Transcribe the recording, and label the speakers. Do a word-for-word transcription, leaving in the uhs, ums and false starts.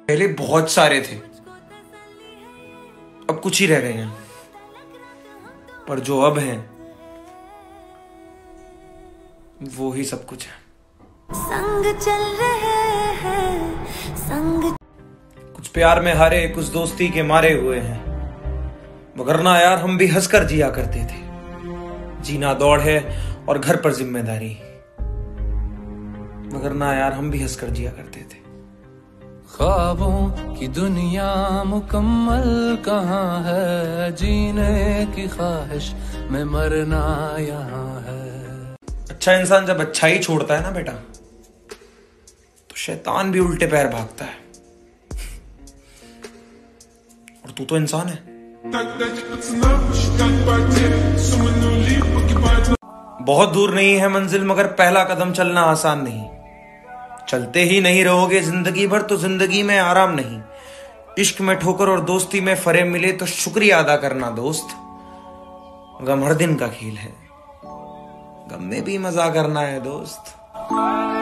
Speaker 1: पहले बहुत सारे थे, अब कुछ ही रह गए हैं, पर जो अब हैं वो ही सब कुछ है।
Speaker 2: संग चल रहे हैं संग,
Speaker 1: कुछ प्यार में हारे, कुछ दोस्ती के मारे हुए हैं, मगर ना यार हम भी हंसकर जिया करते थे। जीना दौड़ है और घर पर जिम्मेदारी, मगर ना यार हम भी हंसकर जिया करते थे।
Speaker 3: ख्वाबों की दुनिया मुकम्मल कहाँ है, जीने की ख्वाहिश में मरना यहाँ है।
Speaker 1: अच्छा इंसान जब अच्छा ही छोड़ता है ना बेटा, तो शैतान भी उल्टे पैर भागता है। और तू तो इंसान है। बहुत दूर नहीं है मंजिल, मगर पहला कदम चलना आसान नहीं। चलते ही नहीं रहोगे जिंदगी भर तो जिंदगी में आराम नहीं। इश्क में ठोकर और दोस्ती में फरेब मिले तो शुक्रिया अदा करना दोस्त। गम हर दिन का खेल है, गम में भी मजा करना है दोस्त।